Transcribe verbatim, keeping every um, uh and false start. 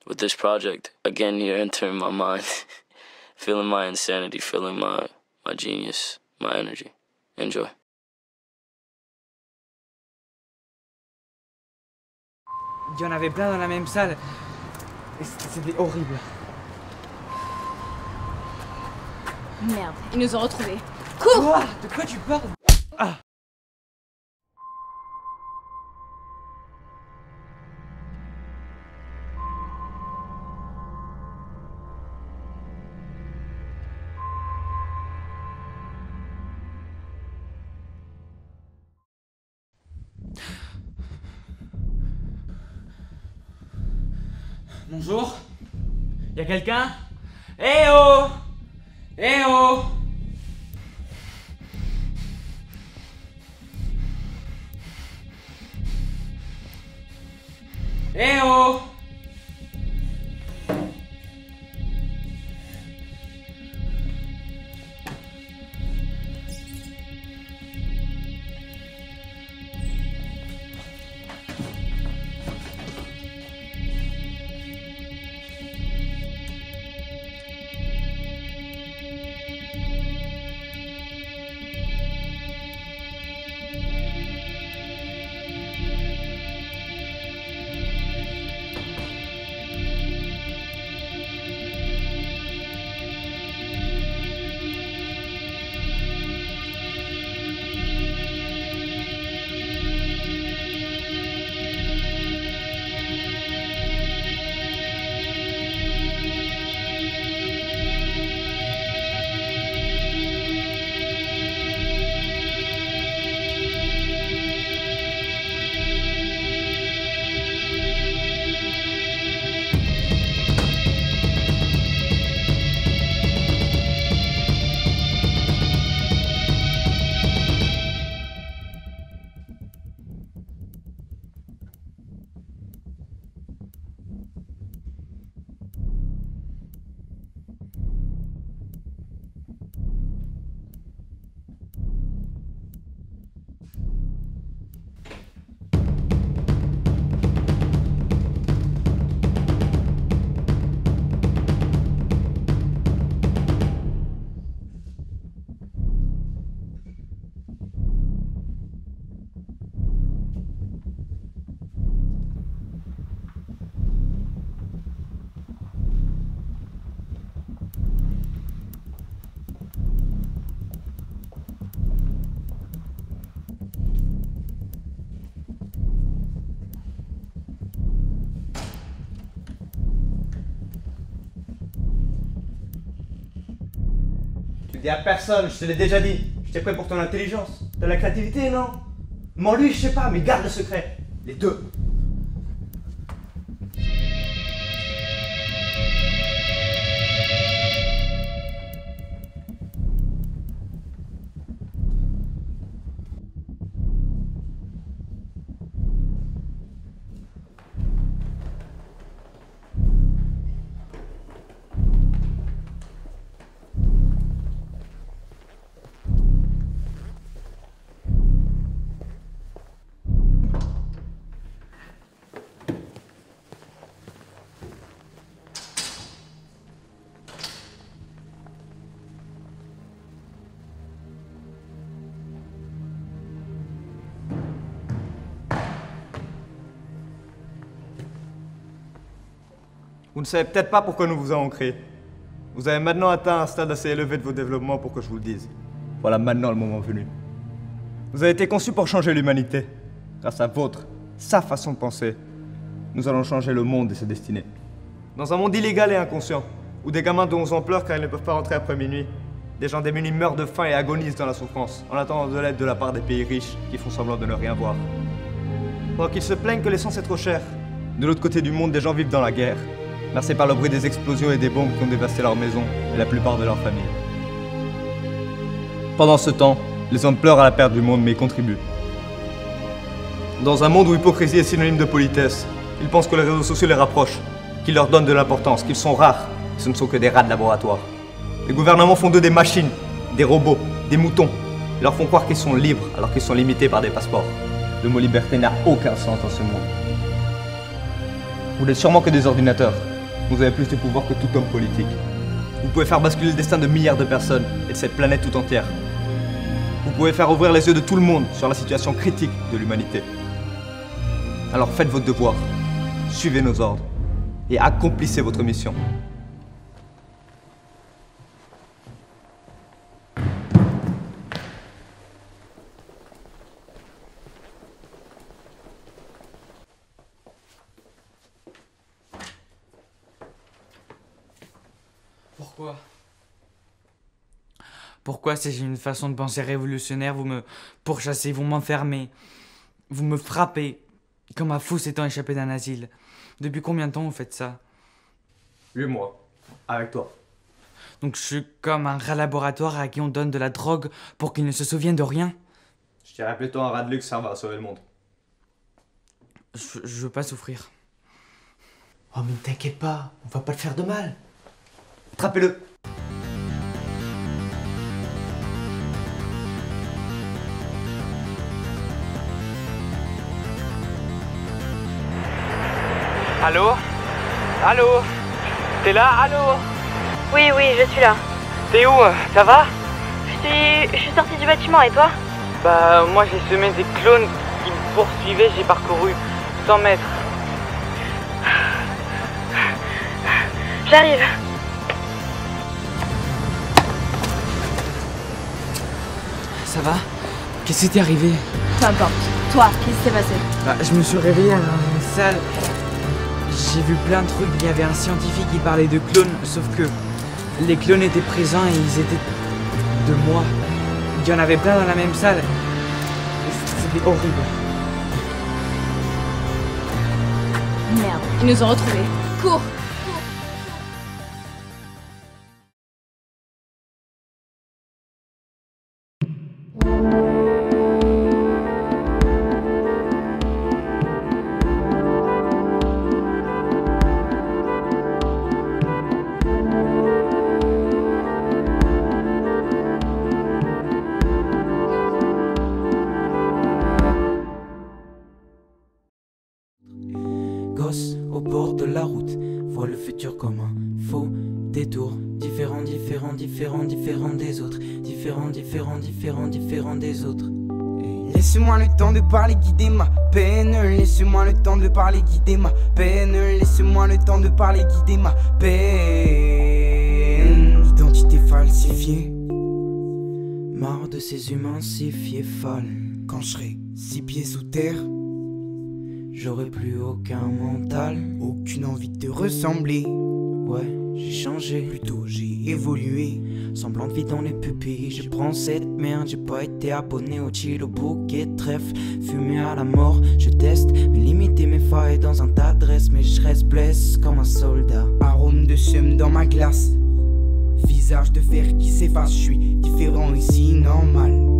with this project, again, you're entering my mind, feeling my insanity, feeling my, my genius, my energy. Enjoy. Il y en avait plein dans la même salle. Et c'était horrible. Merde, ils nous ont retrouvés. Cours! Quoi? De quoi tu parles? Ah! Bonjour? Y'a quelqu'un? Eh oh! Eh oh! Eh oh! Tu le dis à personne, je te l'ai déjà dit. J'étais prêt pour ton intelligence. T'as la créativité, non? Mais lui, je sais pas, mais garde le secret. Les deux. Vous ne savez peut-être pas pourquoi nous vous avons créé. Vous avez maintenant atteint un stade assez élevé de vos développements pour que je vous le dise. Voilà maintenant le moment venu. Vous avez été conçu pour changer l'humanité. Grâce à votre, sa façon de penser, nous allons changer le monde et ses destinées. Dans un monde illégal et inconscient, où des gamins de onze ans pleurent car ils ne peuvent pas rentrer après minuit, des gens démunis meurent de faim et agonisent dans la souffrance, en attendant de l'aide de la part des pays riches qui font semblant de ne rien voir. Pendant qu'ils se plaignent que l'essence est trop chère, de l'autre côté du monde, des gens vivent dans la guerre, bercés par le bruit des explosions et des bombes qui ont dévasté leurs maisons et la plupart de leurs familles. Pendant ce temps, les hommes pleurent à la perte du monde, mais y contribuent. Dans un monde où hypocrisie est synonyme de politesse, ils pensent que les réseaux sociaux les rapprochent, qu'ils leur donnent de l'importance, qu'ils sont rares, et ce ne sont que des rats de laboratoire. Les gouvernements font d'eux des machines, des robots, des moutons. Ils leur font croire qu'ils sont libres alors qu'ils sont limités par des passeports. Le mot liberté n'a aucun sens dans ce monde. Vous n'êtes sûrement que des ordinateurs, vous avez plus de pouvoir que tout homme politique. Vous pouvez faire basculer le destin de milliards de personnes et de cette planète tout entière. Vous pouvez faire ouvrir les yeux de tout le monde sur la situation critique de l'humanité. Alors faites votre devoir, suivez nos ordres et accomplissez votre mission. Pourquoi? Pourquoi, si j'ai une façon de penser révolutionnaire, vous me pourchassez, vous m'enfermez, vous me frappez, comme un fou s'étant échappé d'un asile? Depuis combien de temps vous faites ça? Huit mois, avec toi. Donc je suis comme un rat laboratoire à qui on donne de la drogue pour qu'il ne se souvienne de rien? Je dirais plutôt un rat de luxe servant à sauver le monde. Je, je veux pas souffrir. Oh mais t'inquiète pas, on va pas te faire de mal. Attrapez-le. Allô? Allô? T'es là? Allô? Oui, oui, je suis là. T'es où? Ça va? Je suis, je suis sortie du bâtiment, et toi? Bah, moi j'ai semé des clones qui me poursuivaient, j'ai parcouru cent mètres. J'arrive. Ça va? Qu'est-ce qui t'est arrivé? Peu importe. Toi, qu'est-ce qui s'est passé? Bah, je me suis réveillé dans une salle. J'ai vu plein de trucs. Il y avait un scientifique qui parlait de clones, sauf que les clones étaient présents et ils étaient de moi. Il y en avait plein dans la même salle. C'était horrible. Merde, ils nous ont retrouvés. Cours! Gosse au bord de la route, vois le futur comme un faux détour. Différent, différent, différent, différent des autres. Différent, différent, différent, différent des autres. Laissez-moi le temps de parler, guider ma peine. Laissez-moi le temps de parler, guider ma peine. Laissez-moi le temps de parler, guider ma peine. Identité falsifiée. Marre de ces humains si fiefales. Quand je serai six pieds sous terre, j'aurai plus aucun mental. aucune envie de te ressembler. Ouais, j'ai changé. Plutôt j'ai évolué. Semblant de vie dans les pupilles. Je prends cette merde. J'ai pas été abonné au chill, au bouquet de trèfle. Fumé à la mort, je teste mes limites et mes failles dans un tas de restes. Mais je reste blesse comme un soldat. Arôme de seum dans ma glace. Visage de fer qui s'efface. Je suis différent ici, normal.